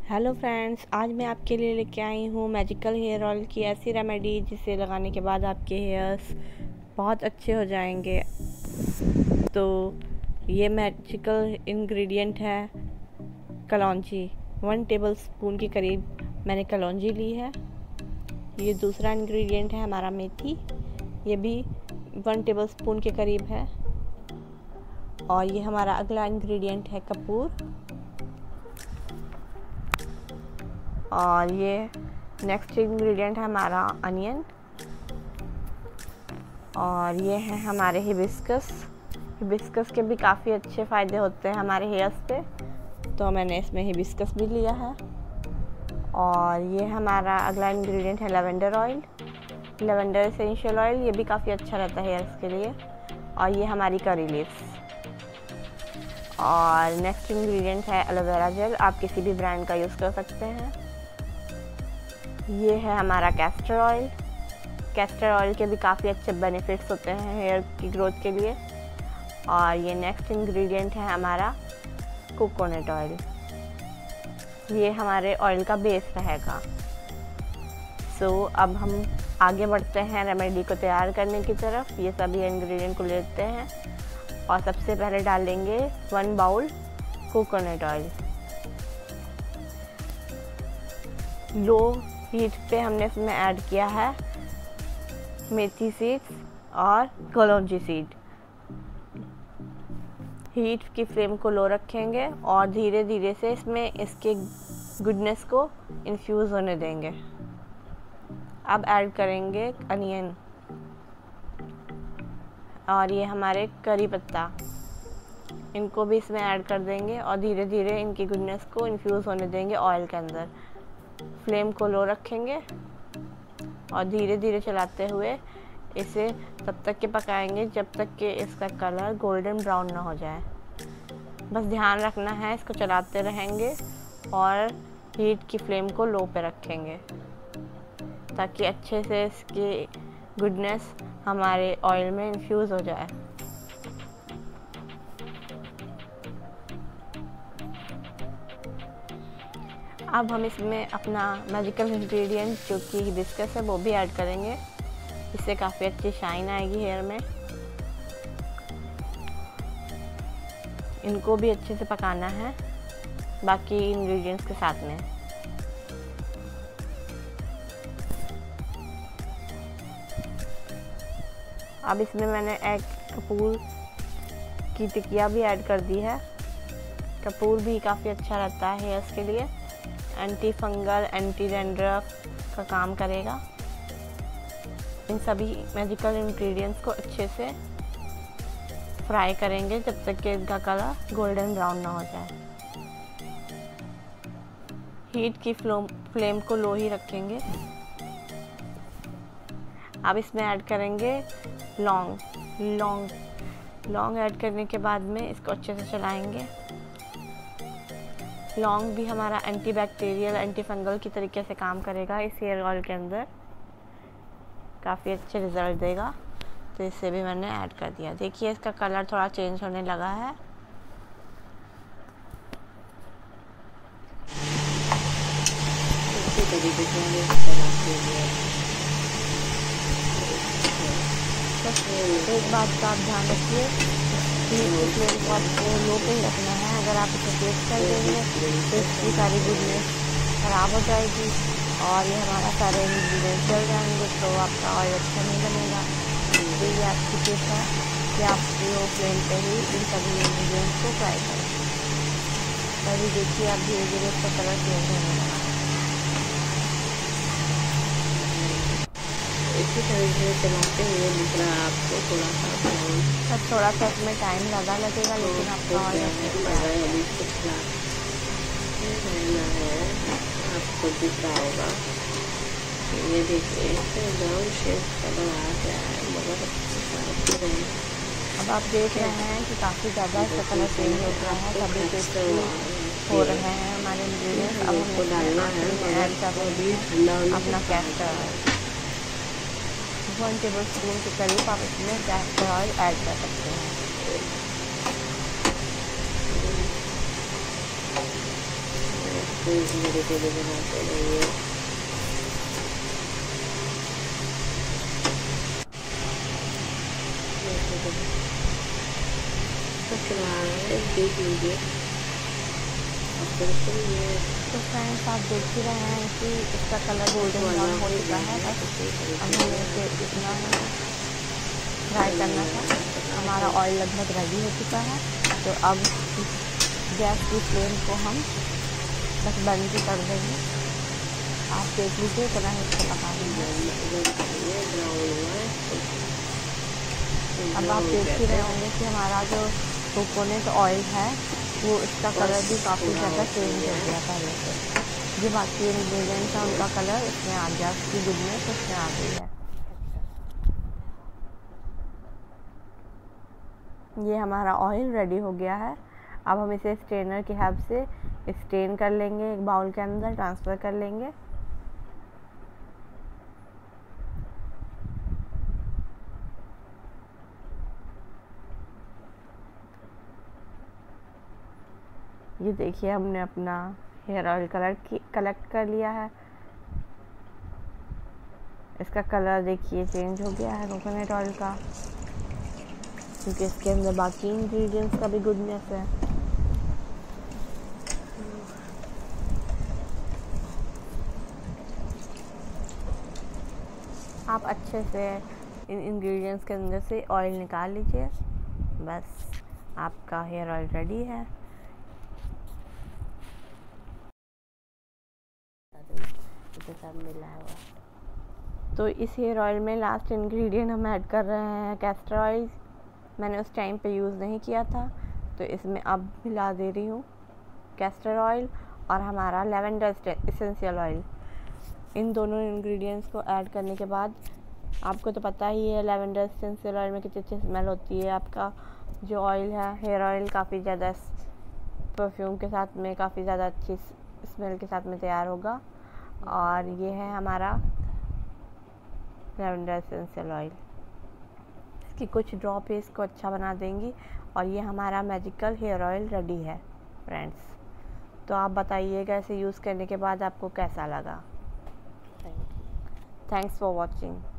Hello friends, आज मैं आपके लिए लेके आई हूँ मैजिकल हेयर ऑयल की ऐसी रेमेडी जिसे लगाने के बाद आपके हेयर्स बहुत अच्छे हो जाएंगे। तो ये मैजिकल इंग्रेडिएंट है कलौंजी। 1 टेबलस्पून के करीब मैंने कलौंजी ली है। ये दूसरा इंग्रेडिएंट है हमारा मेथी, ये भी 1 टेबलस्पून के करीब है। और ये हमारा अगला इंग्रेडिएंट है कपूर। और ये नेक्स्ट इंग्रेडिएंट है हमारा अनियन। और ये है हमारे हिबिस्कस के भी काफ़ी अच्छे फ़ायदे होते हैं हमारे हेयर्स पे, तो मैंने इसमें हिबिस्कस भी लिया है। और ये हमारा अगला इंग्रेडिएंट है lavender oil, lavender essential oil. ये भी काफ़ी अच्छा रहता है हेयर्स के लिए। और ये हमारी करी लीव्स। और नेक्स्ट इंग्रेडिएंट है एलोवेरा जेल, आप किसी भी ब्रांड का यूज़ कर सकते हैं। ये है हमारा कैस्टर ऑयल। कैस्टर ऑयल के भी काफ़ी अच्छे बेनिफिट्स होते हैं हेयर की ग्रोथ के लिए। और ये नेक्स्ट इंग्रेडिएंट है हमारा कोकोनट ऑयल। ये हमारे ऑयल का बेस रहेगा। अब हम आगे बढ़ते हैं रेमेडी को तैयार करने की तरफ। ये सभी इंग्रेडिएंट को लेते हैं और सबसे पहले डालेंगे 1 bowl coconut oil. Low heat पे हमने इसमें ऐड किया है मेथी सीड्स और कलौंजी सीड। हीट की फ्लेम को लो रखेंगे और धीरे धीरे से इसमें इसके गुडनेस को इन्फ्यूज़ होने देंगे। अब ऐड करेंगे अनियन और ये हमारे करी पत्ता, इनको भी इसमें ऐड कर देंगे और धीरे धीरे इनकी गुडनेस को इन्फ्यूज़ होने देंगे ऑयल के अंदर। फ्लेम को लो रखेंगे और धीरे धीरे चलाते हुए इसे तब तक के पकाएंगे जब तक कि इसका कलर गोल्डन ब्राउन ना हो जाए। बस ध्यान रखना है, इसको चलाते रहेंगे और हीट की फ्लेम को लो पे रखेंगे ताकि अच्छे से इसकी गुडनेस हमारे ऑयल में इन्फ्यूज़ हो जाए। अब हम इसमें अपना मैजिकल इंग्रेडिएंट जो कि हिबिस्कस है वो भी ऐड करेंगे। इससे काफ़ी अच्छी शाइन आएगी हेयर में। इनको भी अच्छे से पकाना है बाकी इंग्रेडिएंट्स के साथ में। अब इसमें मैंने एक कपूर की टिकिया भी ऐड कर दी है। कपूर भी काफ़ी अच्छा रहता है हेयर्स के लिए, एंटी फंगल एंटी डैंड्रफ का काम करेगा। इन सभी मैजिकल इंग्रेडिएंट्स को अच्छे से फ्राई करेंगे जब तक कि इनका कलर गोल्डन ब्राउन ना हो जाए। हीट की फ्लेम को लो ही रखेंगे। अब इसमें ऐड करेंगे लौंग ऐड करने के बाद में इसको अच्छे से चलाएंगे। लौंग भी हमारा एंटीबैक्टीरियल एंटी फंगल की तरीके से काम करेगा इस हेयर ऑयल के अंदर, काफ़ी अच्छे रिजल्ट देगा। तो इससे भी मैंने ऐड कर दिया। देखिए इसका कलर थोड़ा चेंज होने लगा है। एक बात का आप ध्यान रखिए, फ्लेम को आपको लो पे ही रखना है। अगर आप इसे टेस्ट कर देंगे तो इसकी सारी गुडनेस ख़राब हो जाएगी और ये हमारा सारे इंग्रेडिएंट जल जाएंगे, तो आपका ऑयल अच्छा नहीं बनेगा। तो ये आपकी टिप है कि आप लो फ्लेम पे ही इन सभी इंग्रेडिएंट्स को फ्राई करें। तभी देखिए आप धीरे धीरे इसका कलर चेंज होने लगा। इसी तरीके से चलाते हुए दूसरा आपको थोड़ा सा इसमें टाइम ज़्यादा लगेगा, लेकिन आपका ऑयल अभी कुछ रहना है। आपको दिख रहा होगा, ये देखिए ब्राउन शेड कलर आ गया है, मगर अब आप देख रहे हैं कि काफ़ी ज़्यादा इसका कलर चेंज हो गया है। सभी टेस्टी हो रहे हैं हमारे इंग्रेडिएंट्स। अब हमको डालना है ऐड कर अपना कैस्टर ऑयल। 1 टेबलस्पून के करीब आप इसमें कैस्टर ऑयल ऐड कर सकते हैं। तो मेरे के लिए बनाते रहिए। देख लीजिए बिल्कुल ये। तो फ्रेंड्स आप देख ही रहे हैं कि इसका कलर गोल्डन ब्राउन हो चुका है। बस अब हमें इसे इतना फ्राई करना था। हमारा ऑयल लगभग रेडी हो चुका है। तो अब गैस की फ्लेम को हम बस बंद ही कर देंगे। आप देख लीजिए इतना ही इसको पका देंगे। अब आप देख ही रहे होंगे कि हमारा जो कोकोनट ऑयल है वो इसका कलर भी काफ़ी ज़्यादा चेंज हो गया पहले से। जो बाकी इंग्रेडिएंट्स हैं उनका कलर इसमें आ गया, उसकी गुडनेस इसमें आ गई है। ये हमारा ऑयल रेडी हो गया है। अब हम इसे स्ट्रेनर की हेल्प से स्ट्रेन कर लेंगे, एक बाउल के अंदर ट्रांसफ़र कर लेंगे। ये देखिए हमने अपना हेयर ऑयल कलेक्ट कर लिया है। इसका कलर देखिए चेंज हो गया है कोकोनट ऑयल का, क्योंकि इसके अंदर बाकी इंग्रेडिएंट्स का भी गुडनेस है। आप अच्छे से इन इंग्रेडिएंट्स के अंदर से ऑयल निकाल लीजिए। बस आपका हेयर ऑयल रेडी है। सब मिला हुआ। तो इस हेयर ऑयल में लास्ट इंग्रेडिएंट हम ऐड कर रहे हैं कैस्टर ऑयल। मैंने उस टाइम पे यूज़ नहीं किया था, तो इसमें अब मिला दे रही हूँ कैस्टर ऑयल और हमारा लेवेंडर एसेंशियल ऑयल। इन दोनों इंग्रेडिएंट्स को ऐड करने के बाद आपको तो पता ही है लेवेंडर एसेंशियल ऑयल में कितनी अच्छी स्मेल होती है। आपका जो ऑयल है हेयर ऑयल काफ़ी ज़्यादा परफ्यूम के साथ में, काफ़ी ज़्यादा अच्छी स्मेल के साथ में तैयार होगा। और ये है हमारा लेवेंडर एसेंशियल ऑयल। इसकी कुछ ड्रॉप इसको अच्छा बना देंगी और ये हमारा मैजिकल हेयर ऑयल रेडी है फ्रेंड्स। तो आप बताइएगा इसे यूज़ करने के बाद आपको कैसा लगा। Thanks for watching.